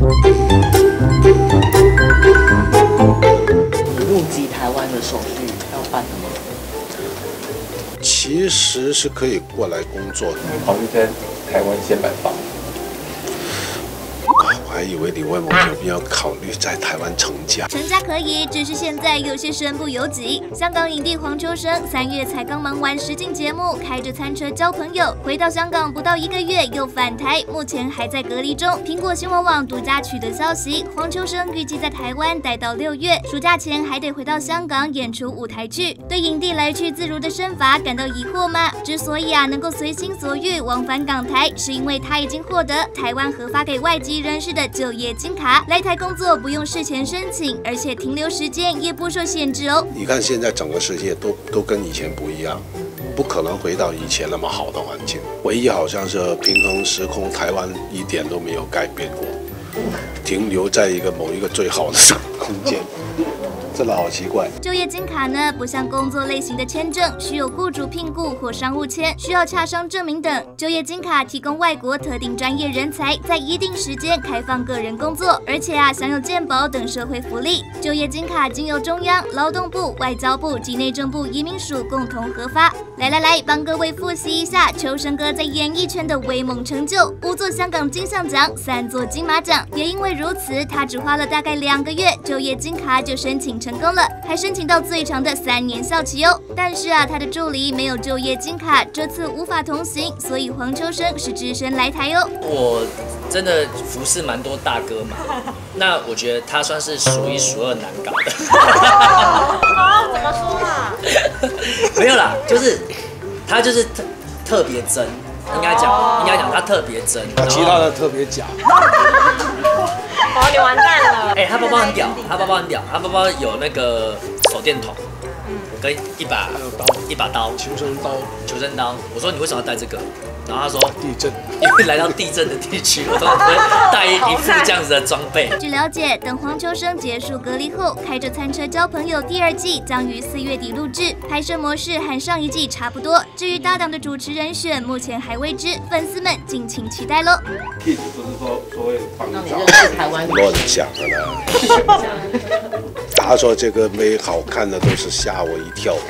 入籍台湾的手续要办的吗？ 其实是可以过来工作的。 考虑在台湾先买房。 我还以为你问我有没有考虑在台湾成家。 成家可以，只是现在有些身不由己。香港影帝黄秋生3月才刚忙完实境节目，开着餐车交朋友，回到香港不到1个月又返台，目前还在隔离中。苹果新闻网独家取得消息，黄秋生预计在台湾待到6月，暑假前还得回到香港演出舞台剧。对影帝来去自如的身法感到疑惑吗？之所以能够随心所欲往返港台，是因为他已经获得台湾核发给外籍人士的就业金卡，来台工作不用事前申请，而且停留时间也不受限制哦。 你看现在整个世界都跟以前不一样，不可能回到以前那么好的环境。唯一好像是平衡时空，台湾一点都没有改变过，停留在某一个最好的空间。真的好奇怪。 就业金卡呢，不像工作类型的签证，需有雇主聘雇或商务签，需要洽商证明等。就业金卡提供外国特定专业人才在一定时间开放个人工作，而且享有健保等社会福利。就业金卡经由中央、劳动部、外交部及内政部移民署共同核发。来，帮各位复习一下秋生哥在演艺圈的威猛成就：5座香港金像奖，3座金马奖。也因为如此，他只花了大概2个月，就业金卡就申请成功了，还申请到最长的3年效期哦。但是他的助理没有就业金卡，这次无法同行，所以黄秋生是只身来台哦。 我真的服侍蛮多大哥嘛，那我觉得他算是数1数2难搞的。 怎么说啦？ 没有啦，就是他就是特别真，应该讲他特别真， 其他的特别假。 你完蛋了！ 他包包很屌，他包包有那个手电筒，跟一把刀， 求生刀。 我说你为什么要带这个？然后他说地震， 因为来到地震的地区，我都会带一副这样子的装备。 据了解，等黄秋生结束隔离后，开着餐车交朋友第2季将于4月底录制，拍摄模式和上一季差不多。至于搭档的主持人选，目前还未知，粉丝们敬请期待喽。 Kiss 不是说会帮让你认识台湾乱讲的啦。他说这个妹好看的都是吓我一跳，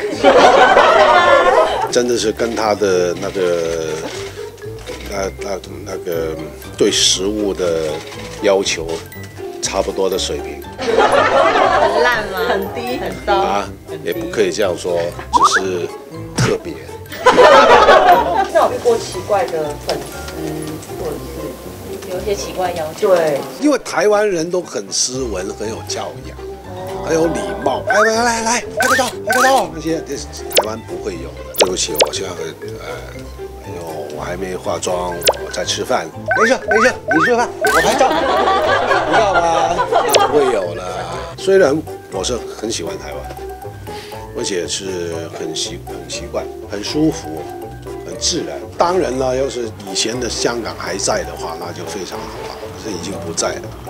真的是跟他的那个对食物的要求差不多的水平。 很烂吗？ 很低很高也不可以这样说，只是特别。 那有遇过奇怪的粉丝，或者是有一些奇怪要求？对， 因为台湾人都很斯文，很有教养，很有礼貌。来，拍个照，那些台湾不会有的。对不起，我现在我还没化妆，我在吃饭。没事，你吃饭，我拍照。不要吧，不会有了。虽然我是很喜欢台湾，而且是很习惯，很舒服，很自然。当然了，要是以前的香港还在的话，那就非常好了。可是已经不在了。